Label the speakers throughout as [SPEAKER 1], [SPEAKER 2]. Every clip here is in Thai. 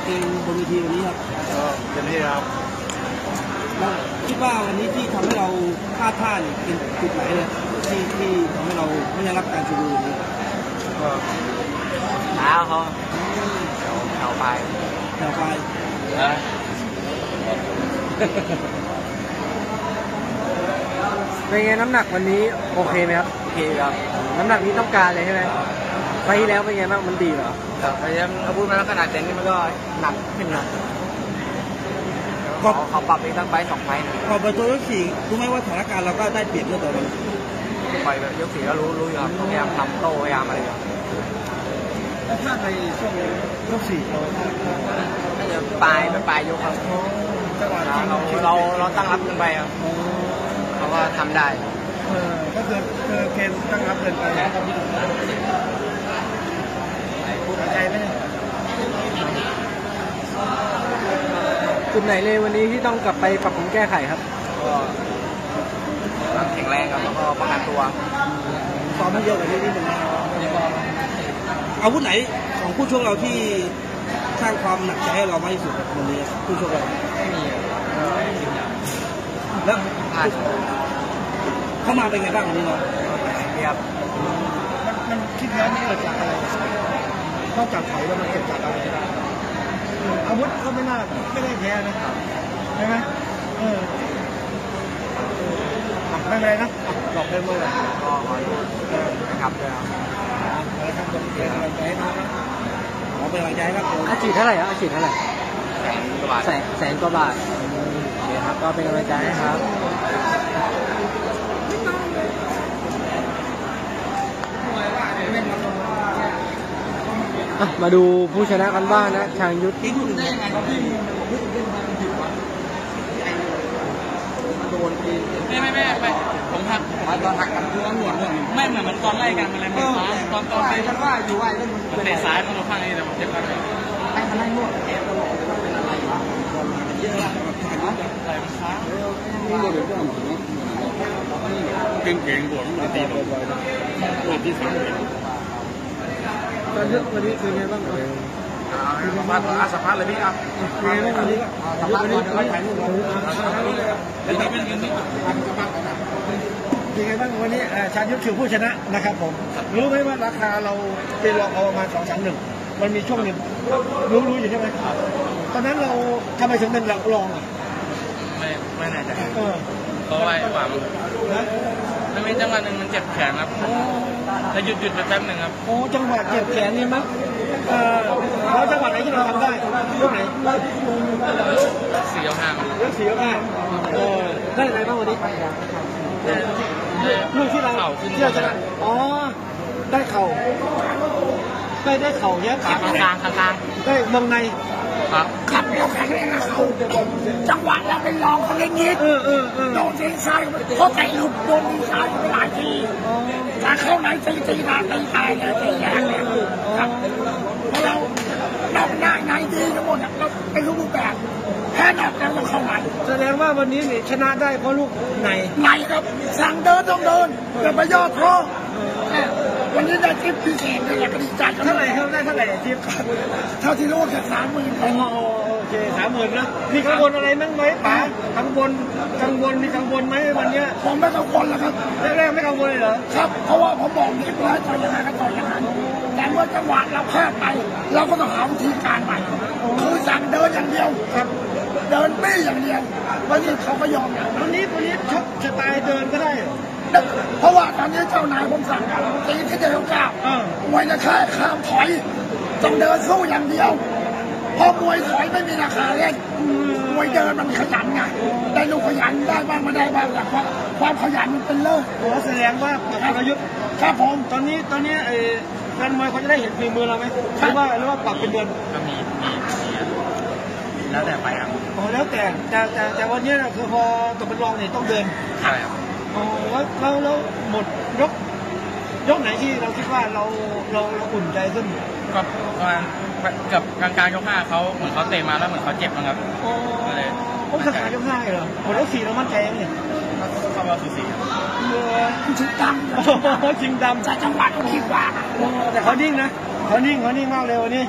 [SPEAKER 1] เกมบนเวทีวันนี้ครับ
[SPEAKER 2] เต็มที่ครับ
[SPEAKER 1] แล้วคิดว่าวันนี้ที่ทำให้เราพลาดท่าเนี่ยเป็นจุดไหนเลยที่ทำให้เราไม่ได้รับการชูมือนี้
[SPEAKER 2] ก็เท้าเขาแถวปลาย
[SPEAKER 3] เป็นไงน้ำหนักวันนี้โอเคไหมครับ
[SPEAKER 2] โอเคครับ
[SPEAKER 3] น้ำหนักนี้ต้องการเลยใช่ไหมไปแล้วเป็นไงบ้างมันดีเหรอ
[SPEAKER 2] แต่พยายามเอาพูดมาแล้วขนาดเต็นนี่มันก็หนักขึ้นนะเขาปรับอีกตั้งไป2 ไฟ
[SPEAKER 1] พอไปตัวยก4รู้ไหมว่าสถานการณ์เราก็ได้เปรียบเรื่องตัวมัน
[SPEAKER 2] ไปแบบยก4ก็รู้อยู่ครับพยายามทำโต้พยายามอะไรอย่าง
[SPEAKER 1] แล้วถ้าในช่วงยก4เรา
[SPEAKER 2] น่าจะปลายยกครับเราตั้งรับเกินไปครับเขาก็ทำได้
[SPEAKER 1] ก็คือเกมตั้งรับเกินไปพูดใจไหม
[SPEAKER 3] จุดไหนเลยวันนี้ที่ต้องกลับไปปรับปรุงแก้ไขครับ
[SPEAKER 2] ก็แข็งแรงครับแล้วก็ป้องกันตัว
[SPEAKER 1] ซ้อมให้เยอะกว่านี้นิดนึงอาวุธไหนของผู้ชกเราที่สร้างความหนักใจให้เรามากที่สุดวันนี้ผู้ชกเรา
[SPEAKER 2] ไม่มี
[SPEAKER 1] แล้วเข้ามาเป็นไงบ้างวันนี้เนาะ
[SPEAKER 2] ครับ
[SPEAKER 1] มันคิดแล้วมันเกิดจากอะไรนอกจากถอยแล้วมันเกิดจากอะไรอาวุธก็ไม่ได้แพ้นะครับใช่ไหมไม่เป็นไรนะหลอกได้เมื่อไหร่
[SPEAKER 2] ก็ขอโทษนะครับเลยครับ
[SPEAKER 1] เป็นกำลังใจให้น้องนะขอเป็นกำลังใจครับ
[SPEAKER 3] อาชีพเท่าไหร่ครับอาชีพเท่าไหร่
[SPEAKER 2] แสนกว่าบาท
[SPEAKER 3] โอเคครับก็เป็นกำลังใจให้ครับมาดูผู้ชนะกันบ้างนะชางยุทธ
[SPEAKER 1] ที่คุณได้ยังไงครับพี่โดนตี
[SPEAKER 2] ไม่ผมทักตอนทักกันคือตำรวจ
[SPEAKER 4] ไม่เหมือนตอนไล่กันอะไรเหมือนตอน
[SPEAKER 1] ไปกันว่าอยู่ไว้
[SPEAKER 4] มันเตะซ้ายมันโดนข้างนี้แต่ผมเจ็บกันเลย
[SPEAKER 1] ให้มันไล่นวดเอฟตลอดเป็นอะไรเยอะละ
[SPEAKER 4] อะไรมันช้า
[SPEAKER 2] เก่งบวกมันตีตัวที่3
[SPEAKER 3] ตอนยุทธวันนี้เป็นไงบ้าง
[SPEAKER 2] สภาพเลยพี่ครับ
[SPEAKER 3] เป็นไงบ้างวันนี้
[SPEAKER 1] สภาพวันนี้ถ่ายรูปแล้วนี่เป็นยังไงบ้างวันนี้ชาญยุทธคือผู้ชนะนะครับผมรู้ไหมว่าราคาเราเป็นรองเอาประมาณ2-3-1มันมีช่วงหนึ่งรู้อยู่ใช่ไหมตอนนั้นเราทำไมถึงเป็นรองอ่ะ
[SPEAKER 4] ไม่แน่ใจเพราะว่าความมันมีจังหวะหนึ่งมันเจ็บแขนครับแล้วหยุดไปแป๊บหนึ่งครับ
[SPEAKER 1] โอ้จังหวะเจ็บแขนนี่มั้งแล้วจังหวะไหนที่เราทำได้ยกไหน
[SPEAKER 4] 4 ยก 5
[SPEAKER 1] ได้อะไรบ้างวันนี้ลูกที่เราชนะอ๋อได้เข่าได้เข่าเยอะ
[SPEAKER 4] กลาง
[SPEAKER 1] ได้วงใน
[SPEAKER 5] ขับเร็วแข็งแรงนะเขาจังหวะเราเป็นรองเขาเล่นนิดโดนยิงซ้ายเขาเตะหลุดโดนยิงซ้ายหลายทีถ้าเข้าไหนตีตายเลยตีแย่เลยครับเพราะเราไหนดีทั้งหมดเราเป็นรูปแบบแพ้หนักแล้วเราเข้าไหน
[SPEAKER 1] แสดงว่าวันนี้ชนะได้เพราะลูกไหน
[SPEAKER 5] ครับสั่งเดินต้องเดินเกิดประโยชน์พ่อวันนี้ได้ทิปพิเศษเลยก็ดีใจ
[SPEAKER 1] เท่าไหร่ครับได้เท่าไหร่ทิป
[SPEAKER 5] เท่าที่รู้แค่30,000
[SPEAKER 1] โอเค30,000นะมีกังวลอะไรมั้งไหมป๋ากังวลมีกังวลไหมวันนี้
[SPEAKER 5] ผมไม่กังวลแล้วครับ
[SPEAKER 1] แรกไม่กังวลเลยเหรอ
[SPEAKER 5] ครับเพราะว่าผมบอกเด็กไว้ต่อยยังไงก็ต่อยอย่างนั้นแต่เมื่อจังหวะเราพลาดไปเราก็ต้องหาวิธีการใหม่คือสั่งเดินอย่างเดียวครับเดินไม่อย่างเดียววันนี้เขาก็ยอม
[SPEAKER 1] วันนี้ชกสไตล์เดินก็ได้
[SPEAKER 5] เพราะว่าตอนนี้เจ้านายผมสั่งตีที่จะก้าวมวยจะแค่ข้ามถอยต้องเดินสู้อย่างเดียวพอมวยถอยไม่มีราคาเล่นมวยเดินมันขยันไงได้ลูกขยันได้บ้างไม่ได้บ้างแต่ความขยันมันเป็นเลิศ
[SPEAKER 1] แสดงว่าประยุทธ์
[SPEAKER 5] ครับผม
[SPEAKER 1] ตอนนี้แฟนมวยเขาจะได้เห็นฝีมือเราไหมหรือว่าปรับเป็นเดือน
[SPEAKER 4] ก็มีแล้วแต่ไปครับ
[SPEAKER 1] แล้วแต่วันนี้นะคือพอตกเป็นรองเนี่ยต้องเดิน
[SPEAKER 4] ใช่ครับ
[SPEAKER 1] แล้วหมดยกไหนที่เราคิดว่าเราอุ่นใจขึ้น
[SPEAKER 4] ก็ประมาณกับกลางยก 5เขาเหมือนเขาเตะมาแล้วเหมือนเขาเจ็บนะครับ
[SPEAKER 1] ก็เลยกลางยก 5เหรอหมดยก 4เรามั่นใจไหมเนี่ย
[SPEAKER 4] เข้ามาสูสี
[SPEAKER 5] ชิงด
[SPEAKER 1] ำ
[SPEAKER 5] จังหวะเขาคิดว่า
[SPEAKER 1] แต่เขานิ่งนะเขานิ่งมากเลยวันนี้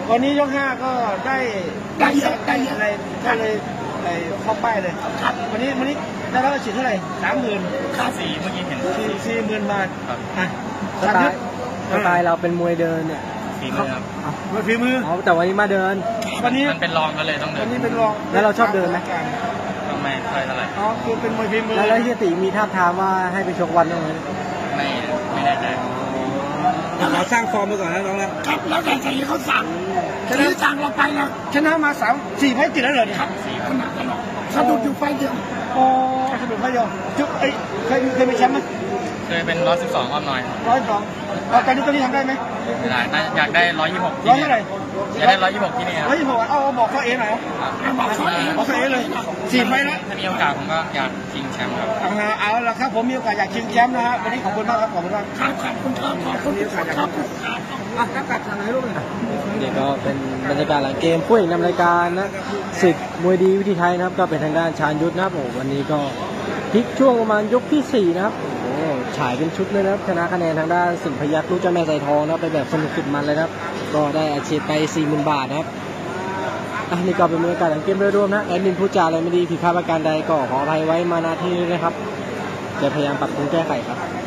[SPEAKER 1] วันนี้ยก 5ก็ได้
[SPEAKER 5] ได้เยอะได้เยอะ
[SPEAKER 1] อะไรก็เลยเข้าป้ายเลย
[SPEAKER 5] ครับ
[SPEAKER 1] วันนี้ได้รับฉีดเท่าไหร่30,000
[SPEAKER 5] ครับ
[SPEAKER 4] 4เมื่อกี้เห็น
[SPEAKER 1] 40,000 บาท
[SPEAKER 4] ครับ
[SPEAKER 1] อ่ะ
[SPEAKER 3] สไตล์เราเป็นมวยเดินเนี่ย
[SPEAKER 4] 4มือครับ
[SPEAKER 1] มวยฝีมือ
[SPEAKER 3] อ๋อแต่วันนี้มาเดิน
[SPEAKER 1] วันนี้
[SPEAKER 4] มันเป็นรองกันเลยต้องเดิ
[SPEAKER 1] วัน นนี้เป็นรอง
[SPEAKER 3] แล้วเราชอบเดินไหม
[SPEAKER 4] ต้องไม่ค่อยเท่าไหร่
[SPEAKER 1] อ๋อคือเป็นมวยฝีมือ
[SPEAKER 3] แล้วเฮียตีมีท่าบทามว่าให้ไปชกวันยังไง
[SPEAKER 4] ไม่แน่ใจ
[SPEAKER 1] ขอสร้างฟอร์มไปก่อนนะน้องแล้ว
[SPEAKER 5] ครับแล้วแต่ใจเขาสั่งคือสั่งเราไปแล้ว
[SPEAKER 1] ชนะมา4 ไฟต์ติดแล้วเหรอเนี่ย
[SPEAKER 5] ครับขนาดนั้นสะดุดอยู่ไฟเดียว
[SPEAKER 1] โอ้สนุกไฟเดียวจุ๊บเคยเป็นแชมป์ไหม
[SPEAKER 4] เคยเป็น112อ้อมน้อย
[SPEAKER 1] 102ตอนนี้ทำได้ไหม
[SPEAKER 4] ไม่ได้อยากได้126
[SPEAKER 1] ร้อยเท่าไหร่
[SPEAKER 4] อยากได้126ที่นี่ครับ
[SPEAKER 1] 126เอาบอกเขาเองหน่อย
[SPEAKER 5] บอกเขาเอง
[SPEAKER 1] บอกเขาเองเลย4 ไฟต์แล้ว
[SPEAKER 4] ถ้ามีโอกาสผมก็อยากชิงแชมป์ครับ
[SPEAKER 1] เอาละครับผมมีโอกาสอยากชิงแชมป์นะฮะวันนี้ขอบคุณมากครับขอบคุณมาก
[SPEAKER 5] ครับขอบคุณครับขอบคุณครับ
[SPEAKER 1] อ่ะกัดทางไหนลูกเลย
[SPEAKER 3] นี่ก็เป็นบรรยากาศหลังเกมผู้เอกนำรายการนะศึกมวยดีวิธีไทยนะครับก็เป็นทางด้านชาญยุทธนะครับผมวันนี้ก็พลิกช่วงประมาณยกที่4นะครับโอ้ฉายเป็นชุดเลยนะครับชนะคะแนนทางด้านสิงห์พยัคฆ์ลูกเจ้าแม่ไซทองนะครับไปแบบสนุกสุดมันเลยนะครับก็ได้อาชีพไป 40,000 บาทนะครับนี่ก็เป็นบรรยากาศหลังเกมโดยรวมนะแอดมินพูดจาอะไรไม่ดีผิดพลาดประการใดก็ขออภัยไว้มาณที่นี้นะครับจะพยายามปรับปรุงแก้ไขครับ